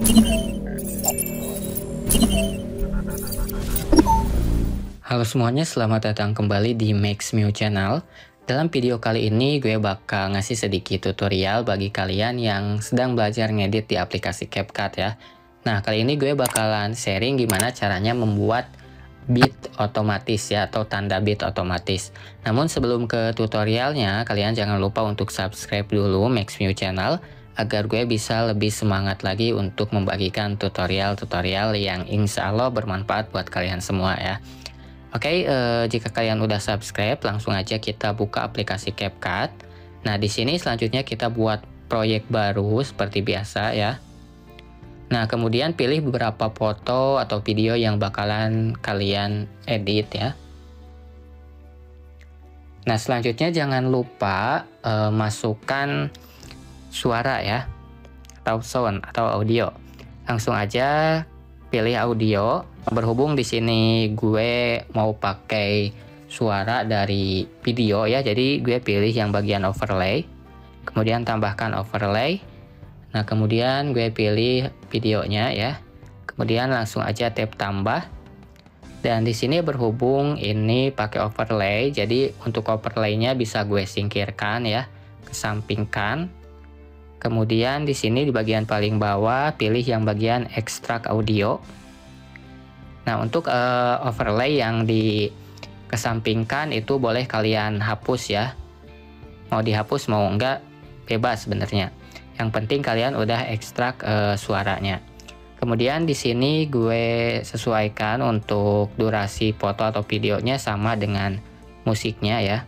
Halo semuanya, selamat datang kembali di Max Mew Channel. Dalam video kali ini gue bakal ngasih sedikit tutorial bagi kalian yang sedang belajar ngedit di aplikasi CapCut ya. Nah, kali ini gue bakalan sharing gimana caranya membuat beat otomatis ya, atau tanda beat otomatis. Namun sebelum ke tutorialnya, kalian jangan lupa untuk subscribe dulu Max Mew Channel agar gue bisa lebih semangat lagi untuk membagikan tutorial-tutorial yang insya Allah bermanfaat buat kalian semua ya. Oke, jika kalian udah subscribe, langsung aja kita buka aplikasi CapCut. Nah, di sini selanjutnya kita buat proyek baru seperti biasa ya. Nah, kemudian pilih beberapa foto atau video yang bakalan kalian edit ya. Nah, selanjutnya jangan lupa masukkan suara ya, atau sound atau audio. Langsung aja pilih audio. Berhubung di sini gue mau pakai suara dari video ya, jadi gue pilih yang bagian overlay. Kemudian tambahkan overlay. Nah, kemudian gue pilih videonya ya. Kemudian langsung aja tap tambah. Dan di sini berhubung ini pakai overlay, jadi untuk overlaynya bisa gue singkirkan ya, kesampingkan. Kemudian di sini di bagian paling bawah pilih yang bagian ekstrak audio. Nah, untuk overlay yang dikesampingkan itu boleh kalian hapus ya. Mau dihapus mau enggak bebas sebenarnya. Yang penting kalian udah ekstrak suaranya. Kemudian di sini gue sesuaikan untuk durasi foto atau videonya sama dengan musiknya ya.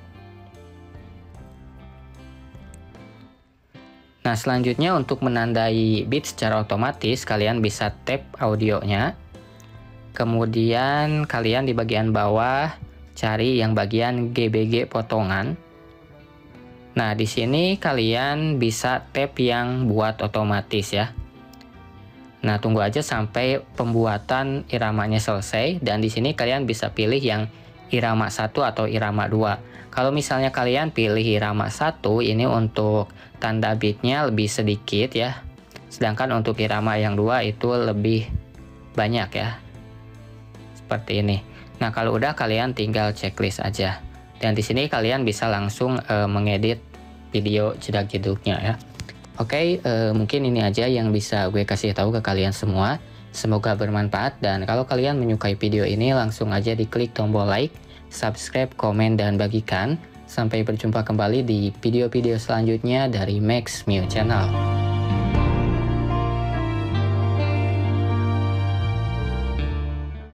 Nah, selanjutnya untuk menandai beat secara otomatis kalian bisa tap audionya. Kemudian kalian di bagian bawah cari yang bagian GBG potongan. Nah, di sini kalian bisa tap yang buat otomatis ya. Nah, tunggu aja sampai pembuatan iramanya selesai, dan di sini kalian bisa pilih yang irama 1 atau irama 2. Kalau misalnya kalian pilih irama 1, ini untuk tanda beatnya lebih sedikit ya. Sedangkan untuk irama yang 2 itu lebih banyak ya. Seperti ini. Nah, kalau udah kalian tinggal checklist aja. Dan di sini kalian bisa langsung mengedit video jedak-jeduknya ya. Oke, mungkin ini aja yang bisa gue kasih tahu ke kalian semua. Semoga bermanfaat, dan kalau kalian menyukai video ini langsung aja diklik tombol like, subscribe, komen, dan bagikan. Sampai berjumpa kembali di video-video selanjutnya dari Max Mew Channel.